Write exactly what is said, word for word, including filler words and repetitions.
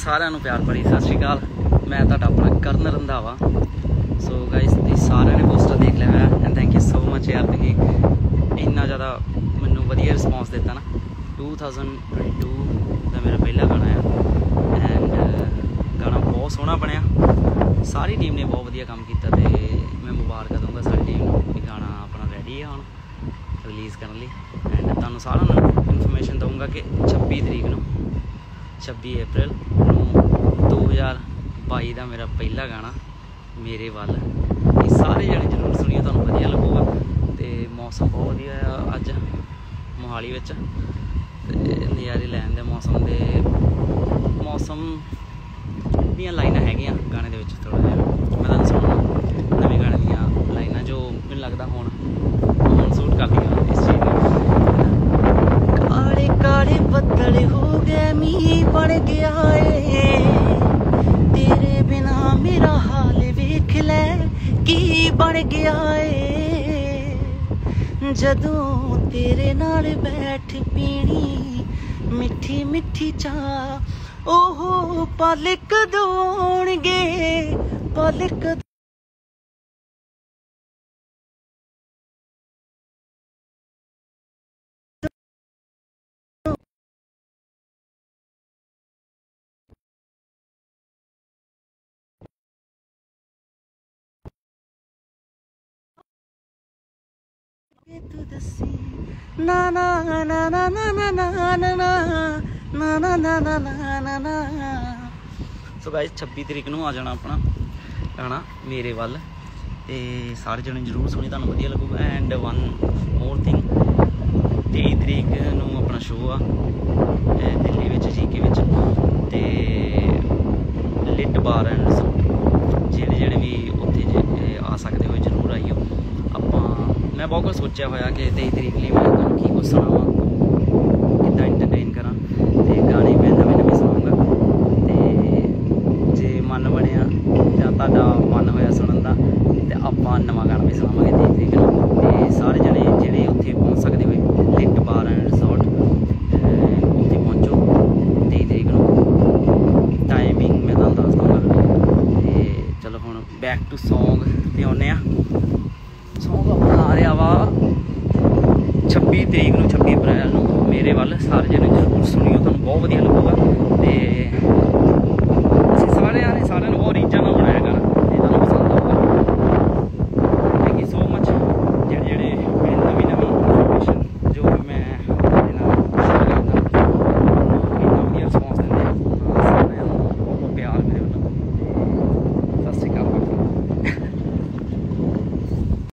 सारिਆਂ ਨੂੰ प्यार भरी सत श्री अकाल। मैं तुहाडा अपना करण रंधावा। सो गाइस तुसीं सारिਆਂ ने पोस्टर देख लिया है and thank you so much यार, तुसीं इन्ना ज़्यादा मैनूं वधिया रिस्पॉन्स दिता ना। टू थाउजेंड ट्वेंटी टू का मेरा पहला गाना है एंड गाना बहुत सोहना बनया। सारी टीम ने बहुत वधिया काम किया तो मैं मुबारक दूँगा सारी टीम को कि गाना अपना रेडी है हुण रिलीज़ करने लिए। एंड तुहानूं सारिਆਂ ਨੂੰ इन्फॉर्मेशन दूँगा कि छब्बी तरीक नूं छब्बी अप्रैल दो हज़ार बाई का मेरा पहला गाना मेरे वाल। ये सारे जने जरूर सुनिए, तुहानूं वधिया लगूगा। तो मौसम बहुत वधिया अज मोहाली विच, नज़ारे लैन दे मौसम दे। मौसम दियां लाइनां हैगियां गाने दे विच थोड़ा जिहा मैं तुहानूं सुणाउणा नवें गाने दियां लाइनां जो मैनूं लगदा हुण हुण सूट करदियां इस चीज़ नूं। काले काले बदल हो गए मींह बन गया है, तेरे बिना मेरा हाल वेख लै की बन गया है। जदों तेरे नाल बैठ पीनी मिठी मिठी चाह ओहो पल कदों आउणगे पल कदों। तू दसी ना ना ना ना ना ना ना ना ना ना ना ना ना ना। सो गाइस छब्बी तरीक नूं आ जाना अपना गाना मेरे वाल। ते सारे जने जरूर सुनी, तुहानूं वधिया लगूगा। एंड वन मोर थिंग, तेई तरीक नूं अपना शो आ दिल्ली विच जीके विच ते लिट बार एंड जेह्ड़े जेह्ड़े भी उत्थे आ सकते हो जरूर आइयो। आपां मैं बहुत कुछ सोचा होया कि तेई तरीक लिए मैं तुहानूं की कुछ सुनावां, किद्दां इंटरटेन करा। तो गाने मैं नवें नवें सुनाऊंगा। तो जे मन बनया जां तुहाडा मन होया सुनन दा ते आपां नवां गाना भी सुनावांगे तेई तरीक नूं। ते सारे जने जेह्ड़े उत्थे पहुंच सकदे होए लिट बार एंड रिसोर्ट उत्थे पहुंचो तेई तरीक नूं। टाइमिंग मैं तुहानूं दस दूँगा। ते चलो हुण बैक टू सॉन्ग ते आउने आ। सॉन्ग अपना आ रहा वा छब्बी तरीक नूं छब्बी अप्रैल नूं मेरे वाल। सारे जने जरूर सुनियो, तुहानूं बहुत वधिया लगूगा। ते असीं सारे ने सारिਆਂ ਨੂੰ बहुत रीझां